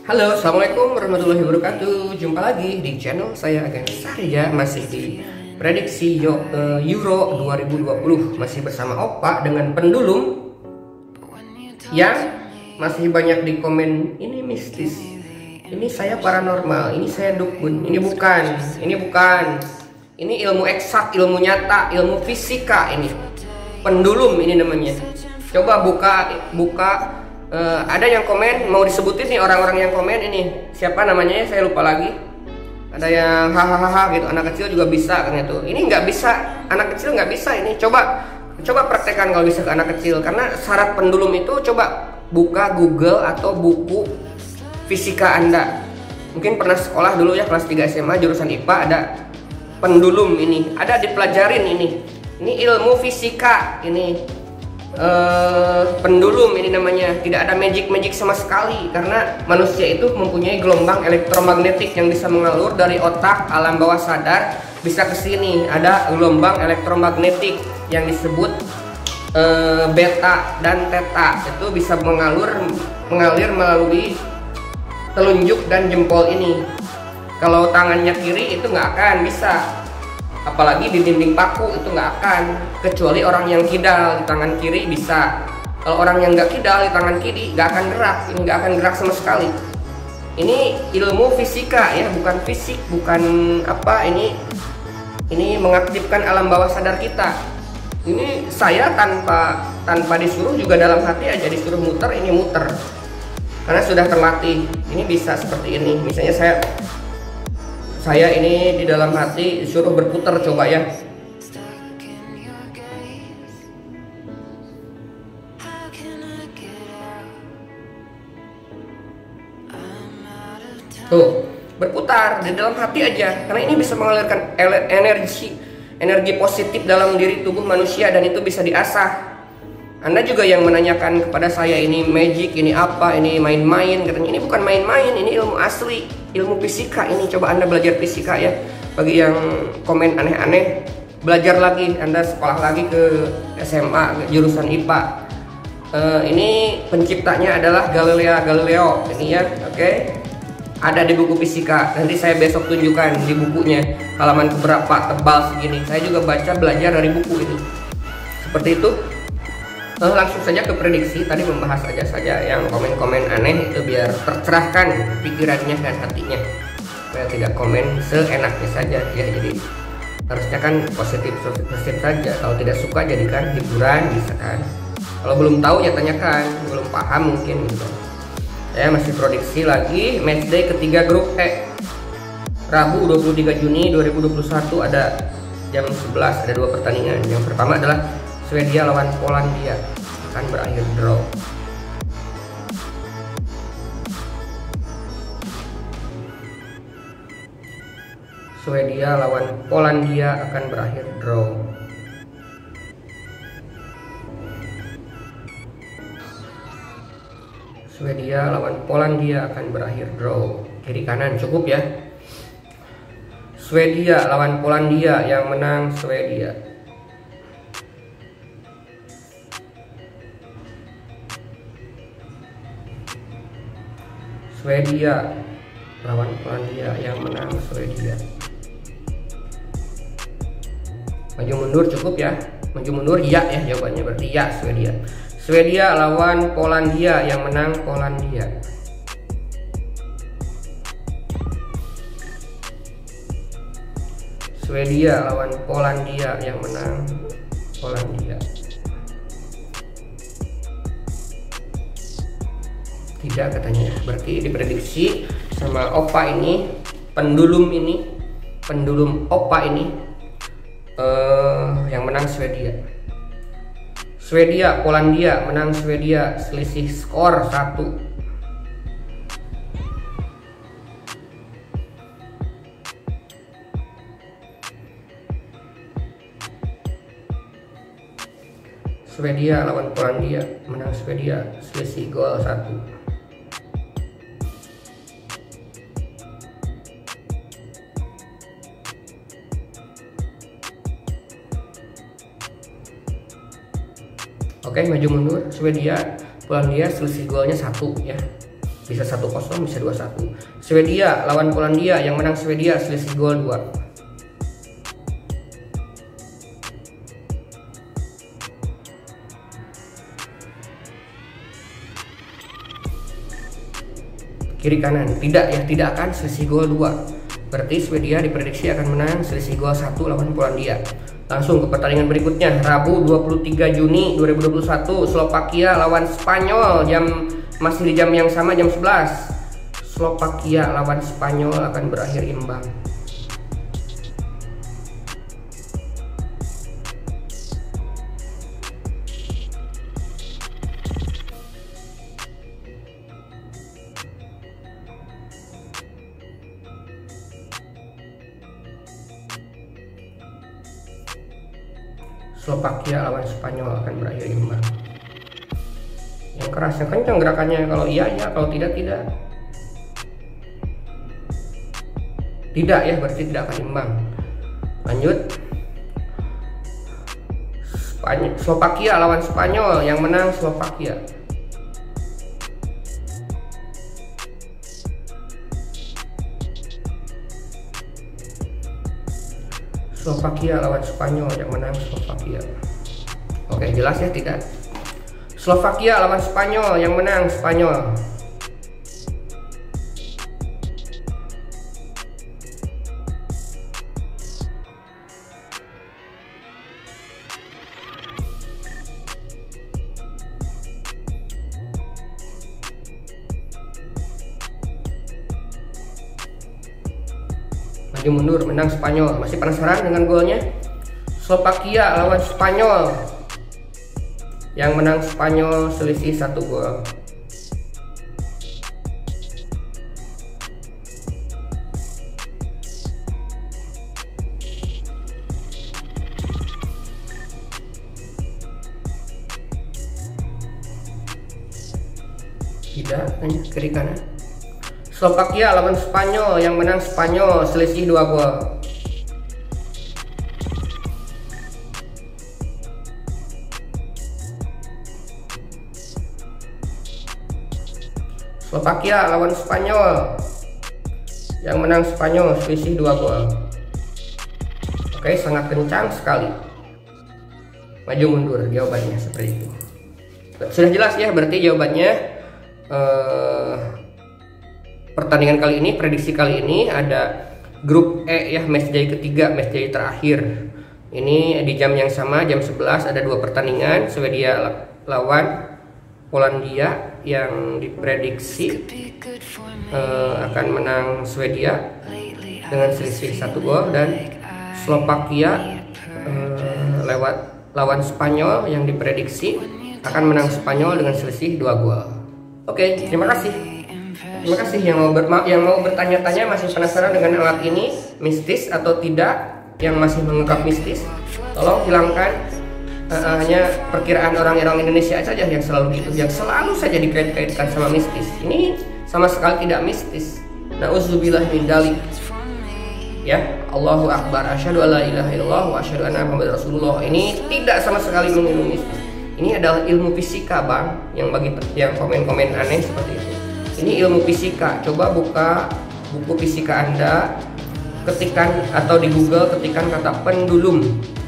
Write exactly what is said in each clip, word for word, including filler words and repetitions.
Halo, assalamualaikum warahmatullahi wabarakatuh. Jumpa lagi di channel saya Agen Sarja, masih di prediksi Yo, uh, Euro dua ribu dua puluh, masih bersama Opa dengan pendulum yang masih banyak di komen ini mistis, ini saya paranormal, ini saya dukun, ini bukan, ini bukan, ini ilmu eksak, ilmu nyata, ilmu fisika, ini pendulum ini namanya. Coba buka buka. Uh, ada yang komen, mau disebutin nih orang-orang yang komen ini siapa namanya ya, saya lupa lagi. Ada yang hahaha gitu, anak kecil juga bisa katanya tuh. Ini nggak bisa, anak kecil nggak bisa ini. Coba coba praktekkan kalau bisa ke anak kecil, karena syarat pendulum itu coba buka Google atau buku fisika Anda. Mungkin pernah sekolah dulu ya, kelas tiga S M A jurusan I P A, ada pendulum ini, ada dipelajarin ini. Ini ilmu fisika ini. Uh, pendulum ini namanya. Tidak ada magic-magic sama sekali, karena manusia itu mempunyai gelombang elektromagnetik yang bisa mengalur dari otak alam bawah sadar bisa ke sini. Ada gelombang elektromagnetik yang disebut uh, beta dan theta, itu bisa mengalur mengalir melalui telunjuk dan jempol ini. Kalau tangannya kiri itu nggak akan bisa, apalagi di dinding paku itu nggak akan, kecuali orang yang kidal di tangan kiri bisa. Kalau orang yang nggak kidal di tangan kiri nggak akan gerak, ini nggak akan gerak sama sekali. Ini ilmu fisika ya, bukan fisik, bukan apa ini. Ini mengaktifkan alam bawah sadar kita. Ini saya tanpa tanpa disuruh juga dalam hati aja disuruh muter, ini muter karena sudah terlatih. Ini bisa seperti ini, misalnya saya Saya ini di dalam hati disuruh berputar, coba ya. Tuh, berputar di dalam hati aja. Karena ini bisa mengalirkan energi energi positif dalam diri tubuh manusia, dan itu bisa diasah. Anda juga yang menanyakan kepada saya, ini magic, ini apa, ini main-main, katanya. Ini bukan main-main, ini ilmu asli, ilmu fisika ini. Coba Anda belajar fisika ya. Bagi yang komen aneh-aneh, belajar lagi, Anda sekolah lagi ke S M A jurusan I P A. uh, Ini penciptanya adalah Galileo Galileo ini ya, oke okay? Ada di buku fisika, nanti saya besok tunjukkan di bukunya, halaman keberapa, tebal segini. Saya juga baca, belajar dari buku itu. Seperti itu. Uh, langsung saja ke prediksi. Tadi membahas aja saja yang komen-komen aneh itu biar tercerahkan pikirannya dan hatinya, supaya tidak komen seenaknya saja ya. Jadi harusnya kan positif positif saja. Kalau tidak suka jadikan hiburan, bisa kan. Kalau belum tahu ya tanyakan, belum paham mungkin gitu. Saya masih prediksi lagi matchday ketiga grup E, Rabu dua puluh tiga Juni dua ribu dua puluh satu, ada jam sebelas, ada dua pertandingan. Yang pertama adalah Swedia lawan Polandia, akan berakhir draw. Swedia lawan Polandia akan berakhir draw. Swedia lawan Polandia akan berakhir draw. Kiri kanan cukup ya. Swedia lawan Polandia, yang menang Swedia. Swedia lawan Polandia, yang menang Swedia. Maju mundur cukup ya. Maju mundur iya ya jawabannya, berarti ya Swedia. Swedia lawan Polandia, yang menang Polandia. Swedia lawan Polandia, yang menang Polandia. Tidak katanya, berarti diprediksi sama Opa ini, pendulum ini, pendulum Opa ini, uh, yang menang Swedia. Swedia Polandia, menang Swedia, selisih skor satu. Swedia lawan Polandia, menang Swedia, selisih gol satu. Oke, maju mundur. Swedia Polandia selisih golnya satu ya. bisa satu kosong, bisa dua satu. Swedia lawan Polandia, yang menang Swedia, selisih gol dua. Kiri kanan, tidak ya, tidak akan selisih gol dua. Berarti Swedia diprediksi akan menang selisih gol satu lawan Polandia. Langsung ke pertandingan berikutnya, Rabu dua puluh tiga Juni dua ribu dua puluh satu, Slovakia lawan Spanyol, jam masih di jam yang sama, jam sebelas. Slovakia lawan Spanyol akan berakhir imbang. Slovakia lawan Spanyol akan berakhir imbang. Yang keras, yang kencang gerakannya. Kalau iya iya, kalau tidak tidak. Tidak ya, berarti tidak akan imbang. Lanjut. Spanyol, Slovakia lawan Spanyol, yang menang Slovakia. Slovakia lawan Spanyol, yang menang Slovakia. Oke, jelas ya, tidak. Slovakia lawan Spanyol, yang menang Spanyol. Maju mundur, menang Spanyol. Masih penasaran dengan golnya? Slovakia lawan Spanyol, yang menang Spanyol selisih satu gol. Tidak, hanya kiri kanan. Slovakia lawan Spanyol, yang menang Spanyol selisih dua gol. Slovakia lawan Spanyol, yang menang Spanyol selisih dua gol. Oke, sangat kencang sekali. Maju mundur jawabannya seperti itu. Sudah jelas ya, berarti jawabannya eh, pertandingan kali ini, prediksi kali ini ada grup E ya, match day ketiga, match day terakhir. Ini di jam yang sama, jam sebelas, ada dua pertandingan. Swedia lawan Polandia, yang diprediksi uh, akan menang Swedia dengan selisih satu gol, dan Slovakia uh, lewat lawan Spanyol, yang diprediksi akan menang Spanyol dengan selisih dua gol. Oke, terima kasih. Terima kasih yang mau ber yang mau bertanya-tanya, masih penasaran dengan alat ini mistis atau tidak, yang masih menganggap mistis, tolong hilangkan. Uh, hanya perkiraan orang-orang Indonesia saja yang selalu gitu, yang selalu saja dikait-kaitkan sama mistis. Ini sama sekali tidak mistis. Nauzubillah min dzalik. Ya, Allahu Akbar, asyhadu alla ilaha illallah wa asyhadu anna Muhammadar Rasulullah. Ini tidak sama sekali mengilmu mistis. Ini adalah ilmu fisika, Bang, yang bagi yang komen-komen aneh seperti itu. Ini ilmu fisika. Coba buka buku fisika Anda, ketikan atau di Google ketikan kata pendulum.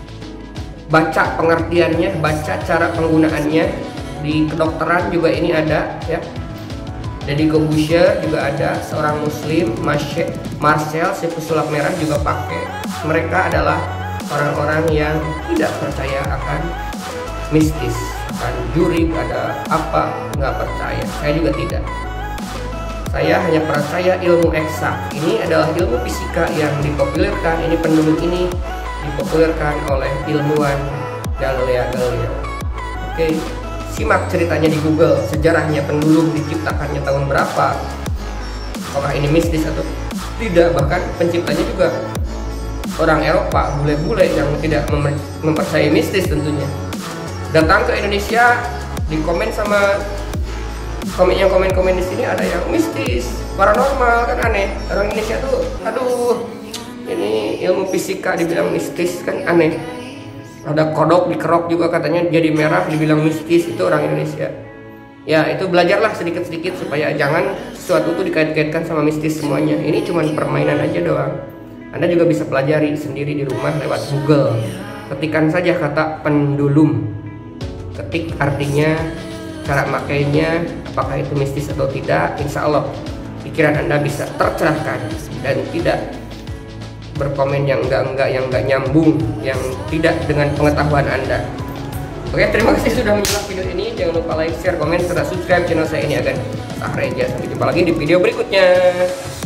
Baca pengertiannya, baca cara penggunaannya. Di kedokteran juga ini ada ya. Jadi Corbusier juga ada, seorang muslim, Marcel situs sulap merah juga pakai. Mereka adalah orang-orang yang tidak percaya akan mistis, akan juri, ada apa, nggak percaya. Saya juga tidak. Saya hanya percaya ilmu eksak. Ini adalah ilmu fisika yang dipopulerkan. Ini pendulum ini dipopulerkan oleh ilmuwan Galileo Galileo. Oke, simak ceritanya di Google, sejarahnya pendulum diciptakannya tahun berapa, apakah ini mistis atau tidak. Bahkan penciptanya juga orang Eropa, bule-bule yang tidak mem mempercayai mistis tentunya. Datang ke Indonesia, di komen sama komen yang komen-komen di sini ada yang mistis, paranormal, kan aneh. Orang Indonesia tuh, aduh, ini ilmu fisika dibilang mistis kan aneh. Ada kodok dikerok juga katanya jadi merah dibilang mistis, itu orang Indonesia. Ya itu belajarlah sedikit-sedikit supaya jangan sesuatu itu dikait-kaitkan sama mistis semuanya. Ini cuma permainan aja doang. Anda juga bisa pelajari sendiri di rumah lewat Google. Ketikkan saja kata pendulum. Ketik artinya, cara makainya, apakah itu mistis atau tidak. Insya Allah pikiran Anda bisa tercerahkan dan tidak berkomen yang enggak-enggak, yang enggak nyambung, yang tidak dengan pengetahuan Anda. Oke, terima kasih sudah menyimak video ini. Jangan lupa like, share, komen, serta subscribe channel saya ini agar Sahreja. Sampai jumpa lagi di video berikutnya.